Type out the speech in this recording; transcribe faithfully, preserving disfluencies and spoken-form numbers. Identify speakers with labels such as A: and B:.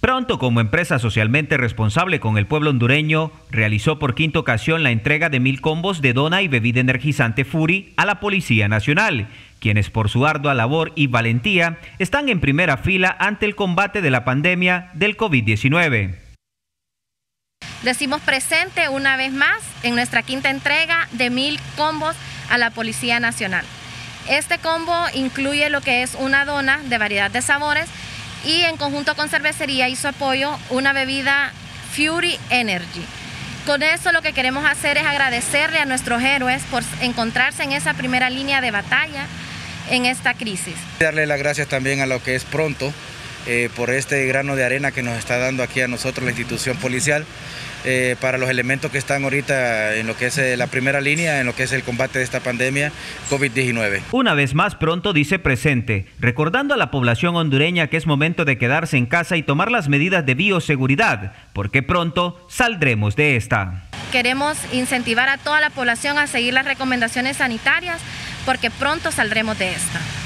A: Pronto, como empresa socialmente responsable con el pueblo hondureño, realizó por quinta ocasión la entrega de mil combos de dona y bebida energizante Fury a la Policía Nacional, quienes por su ardua labor y valentía están en primera fila ante el combate de la pandemia del COVID diecinueve.
B: Decimos presente una vez más en nuestra quinta entrega de mil combos a la Policía Nacional. Este combo incluye lo que es una dona de variedad de sabores y en conjunto con cervecería y su apoyo una bebida Fury Energy. Con eso lo que queremos hacer es agradecerle a nuestros héroes por encontrarse en esa primera línea de batalla en esta crisis.
C: Darle las gracias también a lo que es Pronto eh, por este grano de arena que nos está dando aquí a nosotros la institución policial. Eh, para los elementos que están ahorita en lo que es eh, la primera línea, en lo que es el combate de esta pandemia COVID diecinueve.
A: Una vez más, Pronto dice presente, recordando a la población hondureña que es momento de quedarse en casa y tomar las medidas de bioseguridad, porque pronto saldremos de esta.
B: Queremos incentivar a toda la población a seguir las recomendaciones sanitarias, porque pronto saldremos de esta.